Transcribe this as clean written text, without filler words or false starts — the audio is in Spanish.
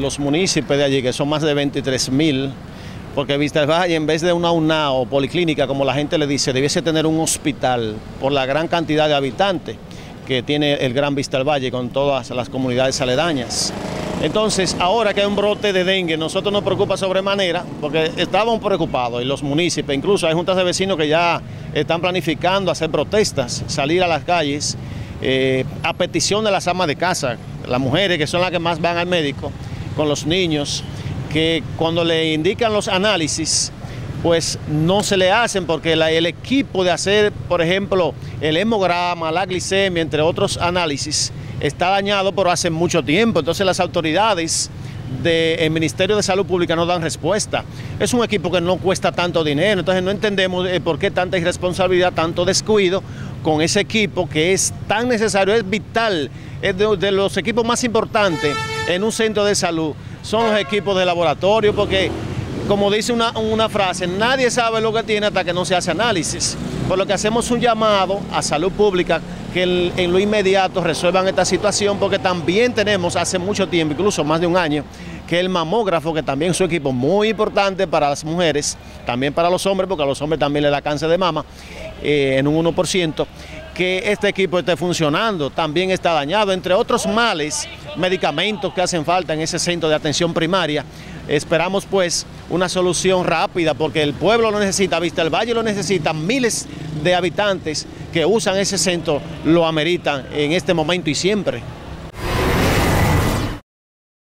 los municipios de allí, que son más de 23.000, porque Vista del Valle, en vez de una UNA o policlínica, como la gente le dice, debiese tener un hospital por la gran cantidad de habitantes que tiene el Gran Vista del Valle con todas las comunidades aledañas. Entonces, ahora que hay un brote de dengue, nosotros nos preocupa sobremanera, porque estábamos preocupados, y los municipios, incluso hay juntas de vecinos que ya están planificando hacer protestas, salir a las calles, a petición de las amas de casa, las mujeres que son las que más van al médico, con los niños, que cuando le indican los análisis, pues no se le hacen porque el equipo de hacer, por ejemplo, el hemograma, la glicemia, entre otros análisis, está dañado pero hace mucho tiempo. Entonces las autoridades del Ministerio de Salud Pública no dan respuesta. Es un equipo que no cuesta tanto dinero, entonces no entendemos por qué tanta irresponsabilidad, tanto descuido con ese equipo que es tan necesario, es vital, es de los equipos más importantes en un centro de salud, son los equipos de laboratorio, porque como dice una frase, nadie sabe lo que tiene hasta que no se hace análisis. Por lo que hacemos un llamado a Salud Pública que en lo inmediato resuelvan esta situación, porque también tenemos hace mucho tiempo, incluso más de un año, que el mamógrafo, que también es un equipo muy importante para las mujeres, también para los hombres, porque a los hombres también les da cáncer de mama, en un 1%, que este equipo esté funcionando, también está dañado, entre otros males, medicamentos que hacen falta en ese centro de atención primaria. Esperamos pues una solución rápida, porque el pueblo lo necesita, Vista del Valle lo necesita, miles de habitantes que usan ese centro lo ameritan en este momento y siempre.